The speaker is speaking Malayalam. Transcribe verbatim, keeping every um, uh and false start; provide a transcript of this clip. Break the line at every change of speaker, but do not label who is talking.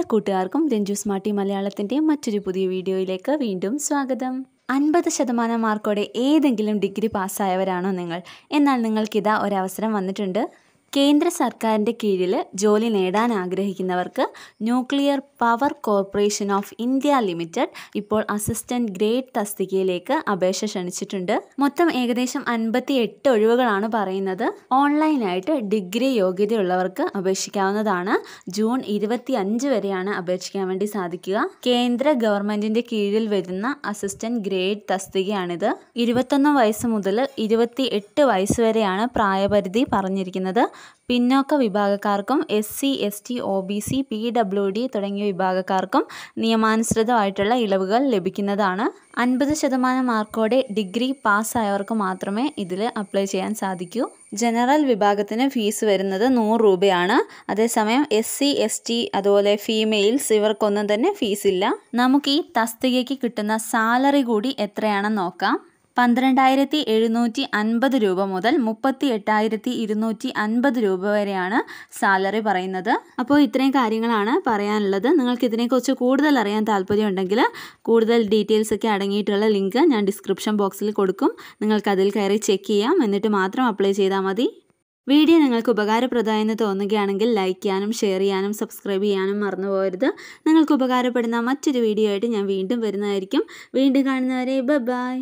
എല്ലാ കൂട്ടുകാർക്കും രഞ്ജു സ്മാർട്ടി മലയാളത്തിൻ്റെ മറ്റൊരു പുതിയ വീഡിയോയിലേക്ക് വീണ്ടും സ്വാഗതം. അൻപത് ശതമാനം മാർക്കോടെ ഏതെങ്കിലും ഡിഗ്രി പാസ്സായവരാണോ നിങ്ങൾ? എന്നാൽ നിങ്ങൾക്കിതാ ഒരവസരം വന്നിട്ടുണ്ട്. കേന്ദ്ര സർക്കാരിൻ്റെ കീഴിൽ ജോലി നേടാൻ ആഗ്രഹിക്കുന്നവർക്ക് nuclear power corporation of India limited ഇപ്പോൾ അസിസ്റ്റൻറ്റ് ഗ്രേഡ് തസ്തികയിലേക്ക് അപേക്ഷ ക്ഷണിച്ചിട്ടുണ്ട്. മൊത്തം ഏകദേശം അൻപത്തി എട്ട് ഒഴിവുകളാണ് പറയുന്നത്. ഓൺലൈനായിട്ട് ഡിഗ്രി യോഗ്യതയുള്ളവർക്ക് അപേക്ഷിക്കാവുന്നതാണ്. ജൂൺ ഇരുപത്തി അഞ്ച് വരെയാണ് അപേക്ഷിക്കാൻ വേണ്ടി സാധിക്കുക. കേന്ദ്ര ഗവൺമെൻറ്റിൻ്റെ കീഴിൽ വരുന്ന അസിസ്റ്റൻറ്റ് ഗ്രേഡ് തസ്തികയാണിത്. ഇരുപത്തൊന്ന് വയസ്സ് മുതൽ ഇരുപത്തി എട്ട് വയസ്സ് വരെയാണ് പ്രായപരിധി പറഞ്ഞിരിക്കുന്നത്. പിന്നോക്ക വിഭാഗക്കാർക്കും S C S T O B C P W D തുടങ്ങിയ വിഭാഗക്കാർക്കും നിയമാനുസൃതമായിട്ടുള്ള ഇളവുകൾ ലഭിക്കുന്നതാണ്. അൻപത് ശതമാനം മാർക്കോടെ ഡിഗ്രി പാസ്സായവർക്ക് മാത്രമേ ഇതിൽ അപ്ലൈ ചെയ്യാൻ സാധിക്കൂ. ജനറൽ വിഭാഗത്തിന് ഫീസ് വരുന്നത് നൂറ് രൂപയാണ്. അതേസമയം എസ് സി എസ് ടി അതുപോലെ ഫീമെയിൽസ് ഇവർക്കൊന്നും തന്നെ ഫീസില്ല. നമുക്ക് ഈ തസ്തികയ്ക്ക് കിട്ടുന്ന സാലറി കൂടി എത്രയാണെന്ന് നോക്കാം. പന്ത്രണ്ടായിരത്തി എഴുന്നൂറ്റി അൻപത് രൂപ മുതൽ മുപ്പത്തി എട്ടായിരത്തി ഇരുന്നൂറ്റി അൻപത് രൂപ വരെയാണ് സാലറി പറയുന്നത്. അപ്പോൾ ഇത്രയും കാര്യങ്ങളാണ് പറയാനുള്ളത്. നിങ്ങൾക്ക് ഇതിനെക്കുറിച്ച് കൂടുതൽ അറിയാൻ താല്പര്യമുണ്ടെങ്കിൽ കൂടുതൽ ഡീറ്റെയിൽസ് ഒക്കെ അടങ്ങിയിട്ടുള്ള ലിങ്ക് ഞാൻ ഡിസ്ക്രിപ്ഷൻ ബോക്സിൽ കൊടുക്കും. നിങ്ങൾക്ക് അതിൽ കയറി ചെക്ക് ചെയ്യാം. എന്നിട്ട് മാത്രം അപ്ലൈ ചെയ്താൽ മതി. വീഡിയോ നിങ്ങൾക്ക് ഉപകാരപ്രദമായെന്ന് തോന്നുകയാണെങ്കിൽ ലൈക്ക് ചെയ്യാനും ഷെയർ ചെയ്യാനും സബ്സ്ക്രൈബ് ചെയ്യാനും മറന്നു പോകരുത്. നിങ്ങൾക്ക് ഉപകാരപ്പെടുന്ന മറ്റൊരു വീഡിയോ ആയിട്ട് ഞാൻ വീണ്ടും വരുന്നതായിരിക്കും. വീണ്ടും കാണുന്നവരെ ബൈ.